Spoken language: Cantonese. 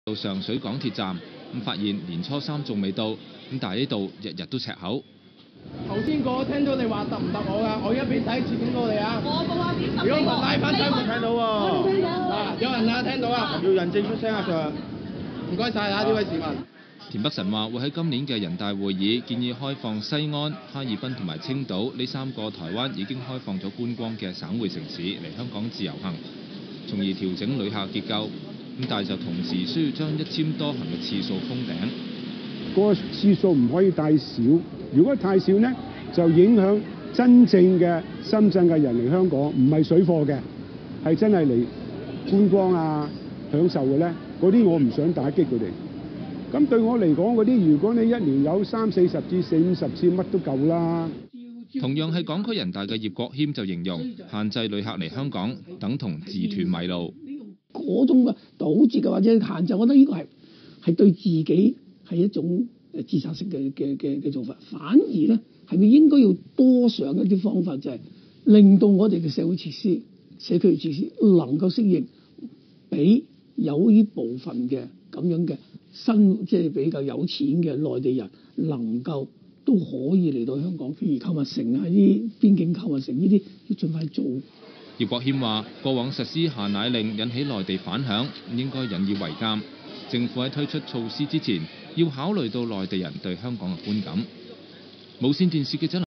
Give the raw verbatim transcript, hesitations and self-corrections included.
到上水港鐵站，咁發現年初三仲未到，咁但係呢度日日都赤口。 頭先個聽到你話揼唔揼我㗎，我而家俾睇次警告你啊！我冇話點揼你。如果唔係拉翻上門聽到喎。聽到。嗱，有人啊，聽到啊，要人證出聲啊，Sir。唔該晒啊，呢位市民。 田北辰話會喺今年嘅人大會議建議開放西安、哈爾濱同埋青島呢三個台灣已經開放咗觀光嘅省會城市嚟香港自由行，從而調整旅客結構。咁但係就同時需要將一簽多行嘅次數封頂。 個次數唔可以太少，如果太少呢，就影響真正嘅深圳嘅人嚟香港，唔係水貨嘅，係真係嚟觀光啊、享受嘅咧。嗰啲我唔想打擊佢哋。咁對我嚟講，嗰啲如果你一年有三四十至四五十次，乜都夠啦。 同樣係港區人大嘅葉國謙就形容，限制旅客嚟香港等同自斷米路。 嗰種嘅堵截嘅或者限制，我覺得呢個係係對自己係一種誒自殺式嘅嘅嘅嘅做法。反而咧，係咪應該要多想一啲方法，就係令到我哋嘅社會設施、社區設施能夠適應，俾有呢部分嘅咁樣嘅新即係比較有錢嘅內地人能夠都可以嚟到香港，譬如購物城啊、啲邊境購物城呢啲，要盡快做。 葉國謙話：過往實施限奶令引起內地反響，應該引以為鑑。政府喺推出措施之前，要考慮到內地人對香港嘅觀感。無線電視記者